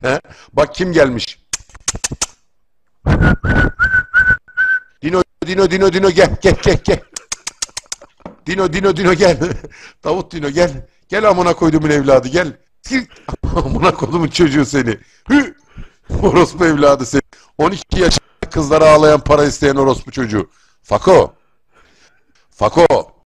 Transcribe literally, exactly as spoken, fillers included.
He? Bak kim gelmiş. Dino, Dino, Dino, Dino gel, gel, gel, gel. Dino, Dino, Dino gel. Davut Dino gel. Gel amına koyduğumun evladı gel. Gel. Amına koyduğumun çocuğu seni. Hü. Orospu evladı seni. on iki yaşında kızlara ağlayan para isteyen orospu çocuğu. Fako. Fako.